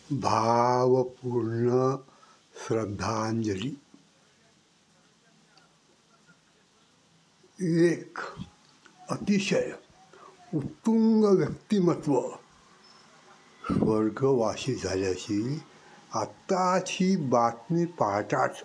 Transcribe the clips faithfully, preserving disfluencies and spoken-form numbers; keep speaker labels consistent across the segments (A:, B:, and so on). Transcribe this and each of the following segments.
A: भावपूर्ण श्रद्धांजली. एक अतिशय उत्तुंग व्यक्तिमत्व स्वर्गवासी झाल्याची आत्ताची बातमी पाहताच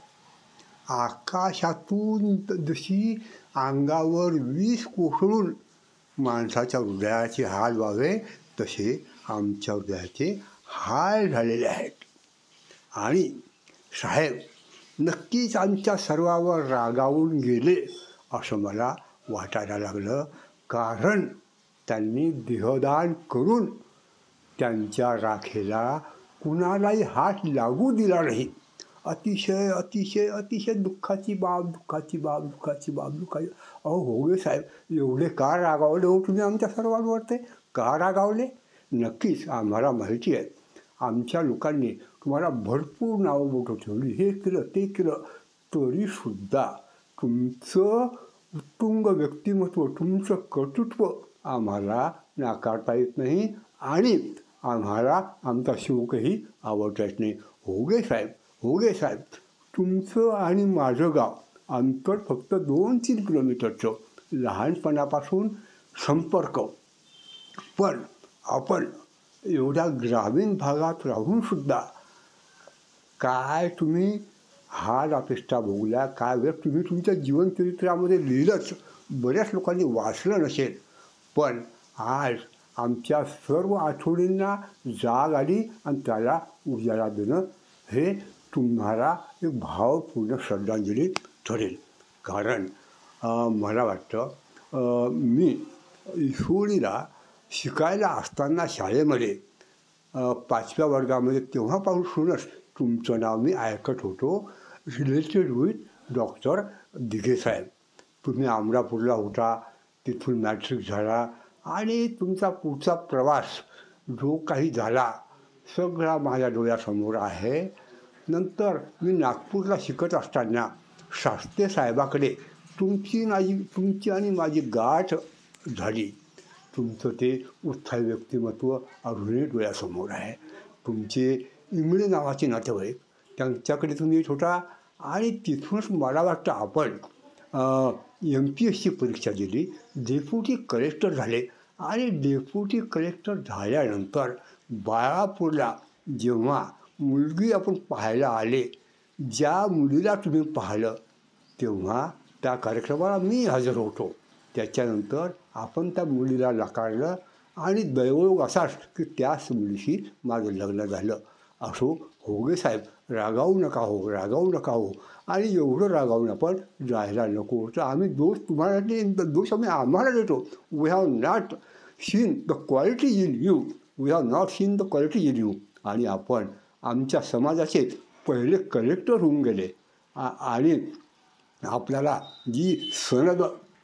A: आकाशातून जशी अंगावर विष कोसळून माणसाच्या हृदयाचे हाल व्हावे तसे आमच्या हृदयाचे हाल झालेले आहेत. आणि साहेब नक्कीच आमच्या सर्वावर रागावून गेले असं मला वाटायला लागलं, कारण त्यांनी देहदान करून त्यांच्या राखेला कुणालाही हात लागू दिला नाही. अतिशय अतिशय अतिशय दुःखाची बाब दुःखाची बाब दुःखाची बाब दुःखाची अहो होगे साहेब, एवढे का रागावले हो तुम्ही आमच्या सर्वांवर? ते का रागावले? नक्कीच आम्हाला माहिती आहे आमच्या लोकांनी तुम्हाला भरपूर नावं मोठं ठेवली, हे केलं ते केलं, तरीसुद्धा तुमचं उत्तुंग व्यक्तिमत्व, तुमचं कर्तृत्व आम्हाला नाकारता येत नाही आणि आम्हाला आमचा शोकही आवडता येत नाही. होगे साहेब होगे साहेब तुमचं आणि माझं गाव अंतर फक्त दोन तीन किलोमीटरचं, लहानपणापासून संपर्क, पण आपण एवढ्या ग्रामीण भागात राहूनसुद्धा काय तुम्ही हाल अपेष्टा भोगल्या, काय वेळ तुम्ही तुमच्या जीवनचरित्रामध्ये लिहिलंच, बऱ्याच लोकांनी वाचलं नसेल, पण आज आमच्या सर्व आठवणींना जाग आली आणि त्याला उजाळा देणं हे तुम्हाला एक भावपूर्ण श्रद्धांजली ठरेल. कारण मला वाटतं मी ईश्वरीला शिकायला असताना शाळेमध्ये पाचव्या वर्गामध्ये तेव्हापासूनच तुमचं नाव मी ऐकत होतो, related with doctor Dighe saheb. तुम्ही अमरापूरला होता, तिथून मॅट्रिक झाला आणि तुमचा पुढचा प्रवास जो काही झाला सगळा माझ्या डोळ्यासमोर आहे. नंतर मी नागपूरला शिकत असताना शास्त्री साहेबाकडे तुमची माझी तुमची आणि माझी गाठ झाली. तुमचं ते उत्साही व्यक्तिमत्व अजूनही डोळ्यासमोर आहे. तुमचे इंगळे नावाचे नातेवाईक, त्यांच्याकडे तुम्ही येत होता आणि तिथूनच मला वाटतं आपण एम पी एस ची परीक्षा दिली, डेप्युटी कलेक्टर झाले आणि डेप्युटी कलेक्टर झाल्यानंतर बाळापूरला जेव्हा मुलगी आपण पाहायला आले, ज्या मुलीला तुम्ही पाहिलं तेव्हा त्या कार्यक्रमाला मी हजर होतो. त्याच्यानंतर आपण त्या मुलीला नाकारलं आणि दैवयोग असाच की त्याच मुलीशी माझं लग्न झालं. असो होगे साहेब, रागावू नका हो, रागावू नका हो. आणि एवढं रागावून आपण जायला नको. तर आम्ही दोष तुम्हाला दोष आम्ही आम्हाला देतो. We have not seen the quality in you we have not seen the quality in you आणि आपण आमच्या समाजाचे पहिले कलेक्टर होऊन गेले आणि आपल्याला जी सनद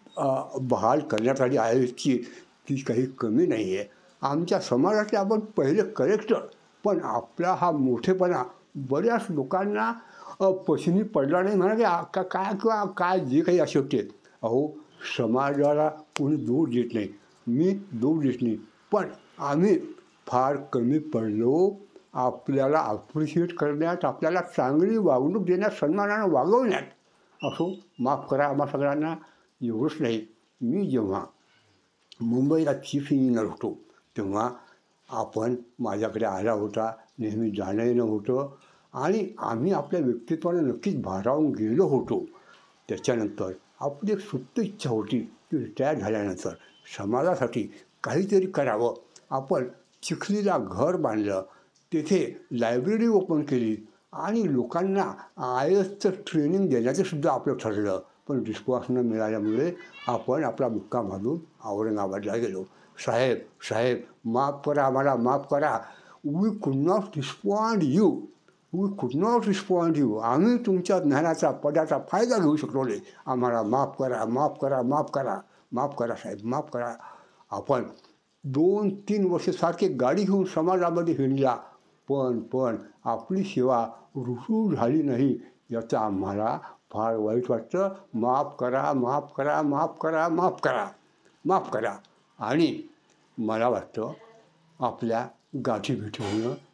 A: बहाल करण्यात आली आहे की ती काही कमी नाही आहे. आमच्या समाजातले आपण पहिले कलेक्टर, पण आपला हा मोठेपणा बऱ्याच लोकांना पसनी पडला नाही. म्हणा की काय किंवा काय जे काही अशक्य. अहो समाजाला कोणी दोष देत नाही, मी दोष देत नाही, पण आम्ही फार कमी पडलो. आपल्याला अप्रिशिएट करण्यात, आपल्याला चांगली वागणूक देण्यात, सन्मानानं वागवण्यात. असो माफ करा आम्हा सगळ्यांना. एवढंच नाही, मी जेव्हा मुंबईला चीफ इंजिनियर होतो तेव्हा आपण माझ्याकडे आला होता, नेहमी जाणं येणं होतं आणि आम्ही आपल्या व्यक्तित्वानं नक्कीच भारावून गेलो होतो. त्याच्यानंतर आपली एक सुप्त इच्छा होती की रिटायर झाल्यानंतर समाजासाठी काहीतरी करावं. आपण चिखलीला घर बांधलं, तेथे लायब्ररी ओपन केली आणि लोकांना आय एसचं ट्रेनिंग देण्याचं सुद्धा आपलं ठरलं. पण रिस्पॉन्स न मिळाल्यामुळे आपण आपला मुक्काम घालून औरंगाबादला गेलो. साहेब साहेब माफ करा, आम्हाला माफ करा. We could not respond you we could not respond you आम्ही तुमच्या ज्ञानाचा पदाचा फायदा घेऊ शकलो नाही. आम्हाला माफ करा, माफ करा, माफ करा, माफ करा साहेब, माफ करा. आपण दोन तीन वर्ष सारखे गाडी घेऊन समाजामध्ये हिंडला, पण पण आपली सेवा रुसू झाली नाही. याचं आम्हाला फार वाईट वाटतं. माफ करा, माफ करा, माफ करा, माफ करा, माफ करा. आणि मला वाटतं आपल्या गाठीभेटी होणं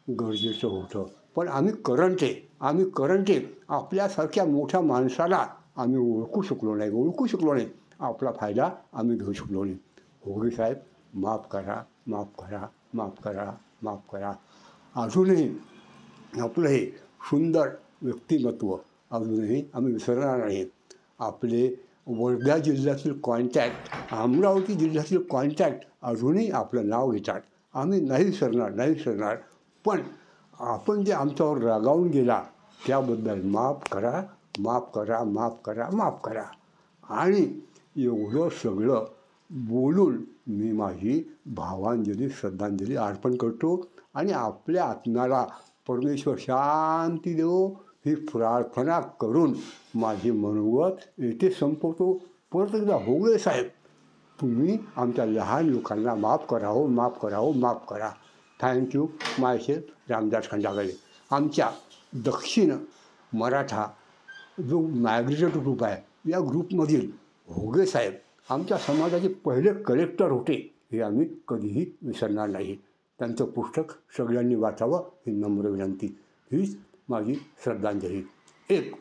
A: गरजेचं होतं. पण आम्ही करंटे आम्ही करंटे आपल्यासारख्या मोठ्या माणसाला आम्ही ओळखू शकलो नाही ओळखू शकलो नाही आपला फायदा आम्ही घेऊ शकलो नाही. होगे साहेब, माफ करा, माफ करा, माफ करा, माफ करा. अजूनही आपलं हे सुंदर व्यक्तिमत्व अजूनही आम्ही विसरणार नाही. आपले वर्धा जिल्ह्यातील कॉन्टॅक्ट, अमरावती जिल्ह्यातील कॉन्टॅक्ट अजूनही आपलं नाव घेतात. आम्ही नाही विसरणार नाही विसरणार. पण आपण जे आमच्यावर रागावून गेला त्याबद्दल माफ करा, माफ करा, माफ करा, माफ करा. आणि एवढं सगळं बोलून मी माझी भावांजली श्रद्धांजली अर्पण करतो आणि आपल्या आत्म्याला परमेश्वर शांती देवो ही प्रार्थना करून माझे मनोगत येथे संपवतो. परत एकदा होगळे साहेब, तुम्ही आमच्या लहान लोकांना माफ करा हो, माफ करा हो, माफ करा. थँक्यू. मायसेल्फ रामदास खंडागळे. आमच्या दक्षिण मराठा जो मायग्रेटेड ग्रुप आहे या ग्रुपमधील होगे साहेब आमच्या समाजाचे पहिले कलेक्टर होते हे आम्ही कधीही विसरणार नाही. त्यांचं पुस्तक सगळ्यांनी वाचावं ही नम्र विनंती. हीच माझी श्रद्धांजली. एक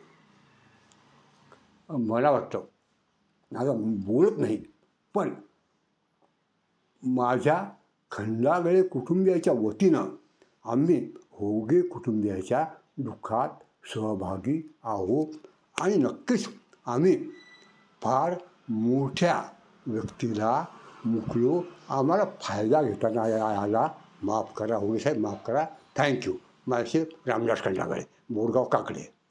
A: मला वाटतं आता बोलत नाही पण माझ्या खंडागळे कुटुंबियाच्या वतीनं आम्ही होगे कुटुंबियाच्या दुःखात सहभागी आहोत आणि नक्कीच आम्ही फार मोठ्या व्यक्तीला मुकलो. आम्हाला फायदा घेताना आला. माफ करा होगे साहेब, माफ करा. थँक्यू. माझे रामदास खंडागळे, बोरगाव काकडे.